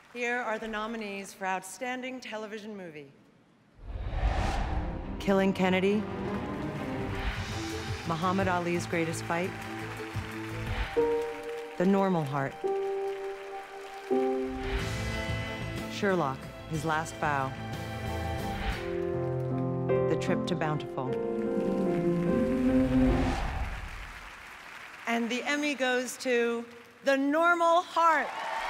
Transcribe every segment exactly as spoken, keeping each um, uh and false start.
Here are the nominees for Outstanding Television Movie. Killing Kennedy, Muhammad Ali's Greatest Fight, The Normal Heart, Sherlock, His Last Vow, The Trip to Bountiful. And the Emmy goes to The Normal Heart.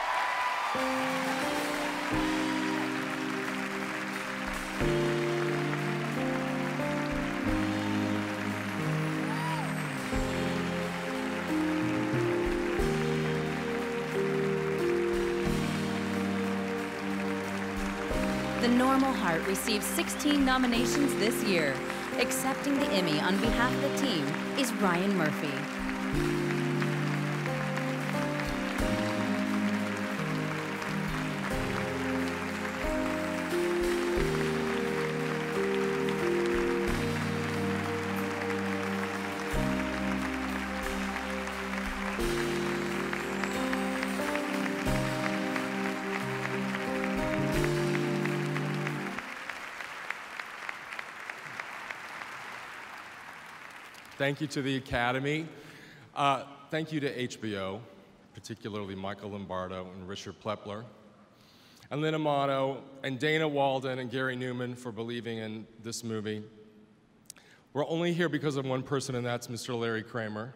The Normal Heart received sixteen nominations this year. Accepting the Emmy on behalf of the team is Ryan Murphy. Thank you to the Academy. Uh, thank you to H B O, particularly Michael Lombardo and Richard Plepler, and Lynn Amato, and Dana Walden and Gary Newman for believing in this movie. We're only here because of one person, and that's Mister Larry Kramer.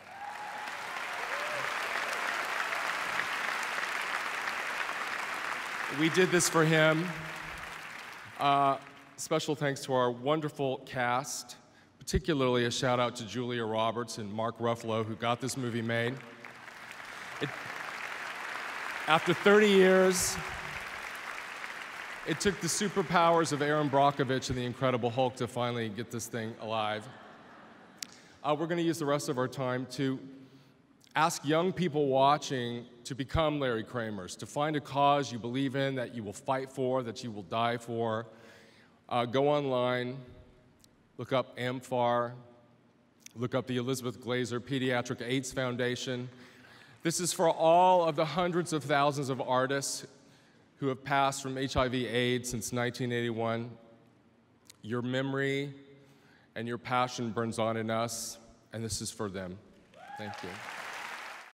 We did this for him. Uh, special thanks to our wonderful cast. Particularly a shout out to Julia Roberts and Mark Ruffalo, who got this movie made. It, after thirty years, it took the superpowers of Aaron Brockovich and the Incredible Hulk to finally get this thing alive. Uh, we're going to use the rest of our time to ask young people watching to become Larry Kramers, to find a cause you believe in, that you will fight for, that you will die for. Uh, go online. Look up AMFAR, look up the Elizabeth Glaser Pediatric AIDS Foundation. This is for all of the hundreds of thousands of artists who have passed from H I V AIDS since nineteen eighty-one. Your memory and your passion burns on in us, and this is for them. Thank you.